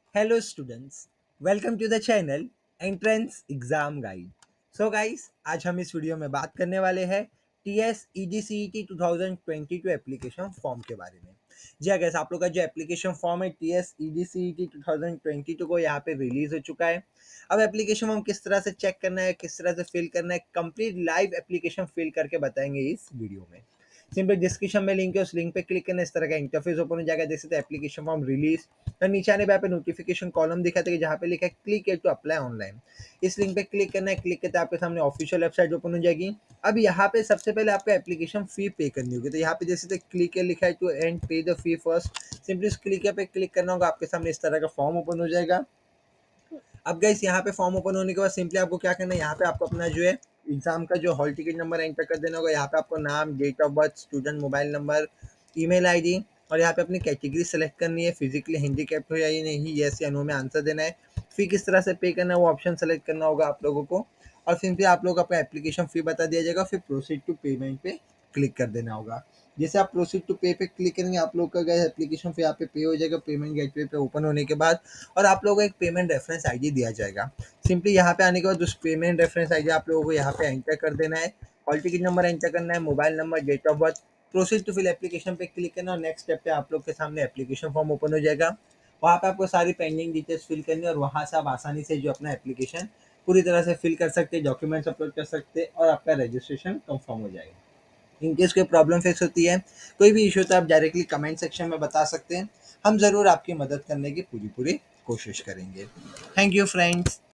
Hello students, welcome to the channel Entrance Exam Guide. So guys, आज हम इस video में बात करने वाले हैं TS EGCET 2022 एप्लीकेशन फॉर्म के बारे में। जी हाँ guys, आप लोग का जो एप्लीकेशन फॉर्म है TS EGCET 2022 को यहाँ पे रिलीज हो चुका है। अब एप्लीकेशन फॉर्म किस तरह से चेक करना है, किस तरह से फिल करना है, कंप्लीट लाइव एप्लीकेशन फिल करके बताएंगे इस वीडियो में। सिंपल डिस्क्रिप्शन में लिंक है, उस लिंक पे क्लिक करना, इस तरह का इंटरफेस ओपन हो जाएगा। देख सकते हैं एप्लीकेशन फॉर्म रिलीज, तो नीचे आने पे यहाँ पे नोटिफिकेशन कॉलम दिखाता है जहाँ पे लिखा है क्लिक है टू अप्लाई ऑनलाइन। इस लिंक पे क्लिक करना है, क्लिक करते आपके सामने ऑफिशियल वेबसाइट ओपन हो जाएगी। अब यहाँ पे सबसे पहले आपको एप्लीकेशन फी पे करनी होगी, तो यहाँ पे जैसे क्लिक है लिखा है to and pay the fee first, simply इस क्लिक पे क्लिक करना होगा, आपके सामने इस तरह का फॉर्म ओपन हो जाएगा। अब गाइस यहाँ पे फॉर्म ओपन होने के बाद सिंपली आपको क्या करना है, यहाँ पे आपको अपना जो है एग्जाम का जो हॉल टिकट नंबर एंटर कर देना होगा। यहाँ पे आपको नाम, date of birth, student mobile number, email ID और यहाँ पे अपनी कैटेगरी सेलेक्ट करनी है, फिजिकली हैंडीकैप्ड हो या नहीं, यस या नो में आंसर देना है। फी किस तरह से पे करना है वो ऑप्शन सेलेक्ट करना होगा आप लोगों को, और सिंपली आप लोग अपना एप्लीकेशन फी बता दिया जाएगा, फिर प्रोसीड टू पेमेंट पे क्लिक कर देना होगा। जैसे आप प्रोसीड टू पे पे क्लिक करेंगे, आप लोग का गए एप्लीकेशन फी यहाँ पे पे हो जाएगा पेमेंट गेटवे पे ओपन होने के बाद, और आप लोगों को एक पेमेंट रेफरेंस आईडी दिया जाएगा। सिंपली यहाँ पे आने के बाद उस पेमेंट रेफरेंस आईडी आप लोगों को यहाँ पे एंटर कर देना है, हॉल टिकट नंबर एंटर करना है, mobile number, date of birth, proceed to fill application पे क्लिक करना, और नेक्स्ट स्टेप पे आप लोग के सामने एप्लीकेशन फॉर्म ओपन हो जाएगा। वहाँ पे आपको सारी पेंडिंग डिटेल्स फिल करनी है, और वहाँ से आप आसानी से जो अपना एप्लीकेशन पूरी तरह से फिल कर सकते हैं, डॉक्यूमेंट्स अपलोड कर सकते हैं, और आपका रजिस्ट्रेशन कंफर्म हो जाएगा। इनकेस कोई प्रॉब्लम फेस होती है, कोई भी इशू, तो आप डायरेक्टली कमेंट सेक्शन में बता सकते हैं। हम ज़रूर आपकी मदद करने की पूरी पूरी कोशिश करेंगे। Thank you friends.